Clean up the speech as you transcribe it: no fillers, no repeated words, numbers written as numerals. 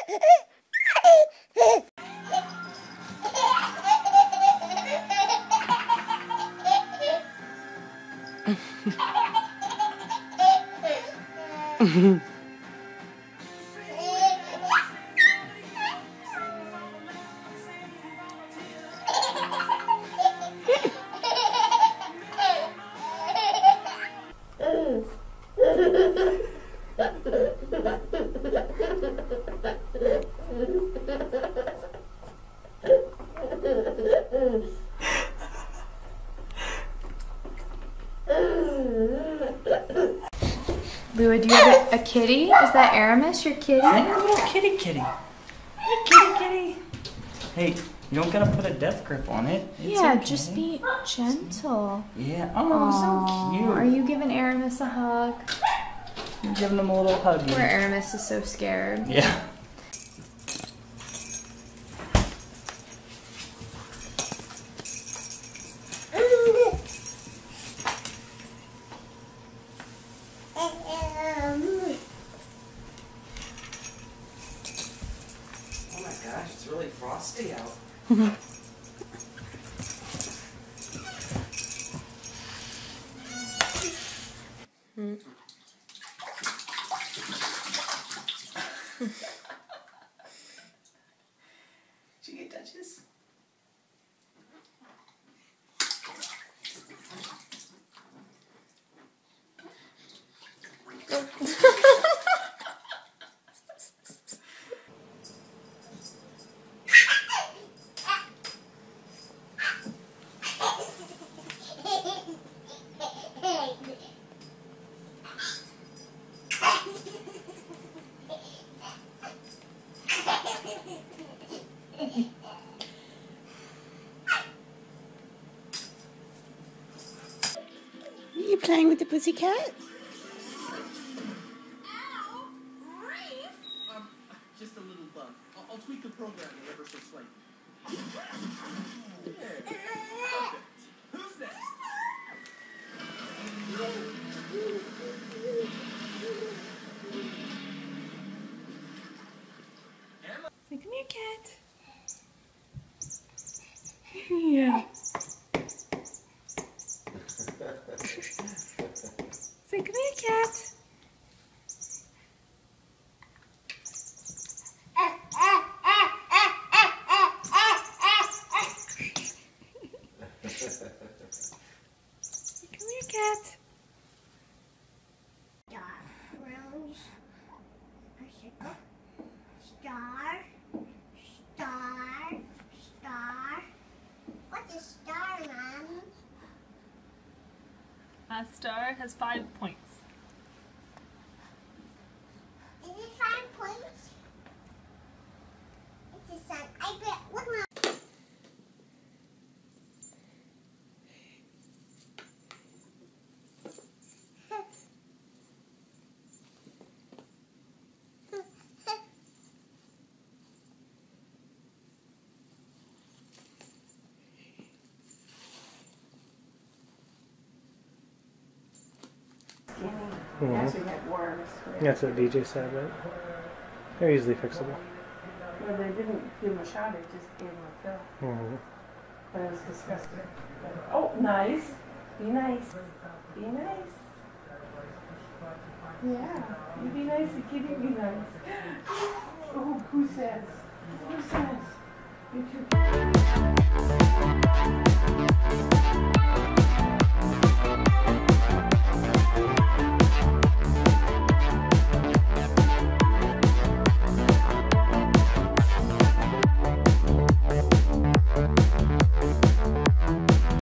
Lua, do you have a kitty? Is that Aramis, your kitty? Yeah, little kitty kitty. Kitty kitty. Hey, you don't gotta put a death grip on it. It's yeah, okay. just be gentle. Yeah, oh, Aww, so cute. are you giving Aramis a hug? You're giving him a little hug. Poor Aramis is so scared. Yeah. Oh my gosh, it's really frosty out. Did you get Duchess? Are you playing with the pussycat? Just a little bug. I'll tweak the program ever so slightly. Perfect. Who's next? Say, come here, cat. Yeah. Say, come here, cat. Come here, cat. Rose, star, star, star. What's a star, Mom? A star has 5 points. Is it 5 points? It's a sun. I bet. Look, Mom. Actually had worms. That's what DJ said, but they're easily fixable. Well, they didn't give him a shot, they just gave him a pill. But it was disgusting. But, oh, nice. Be nice. Be nice. Yeah. You be nice, the kitty be nice. Oh, who says? Who says? You too.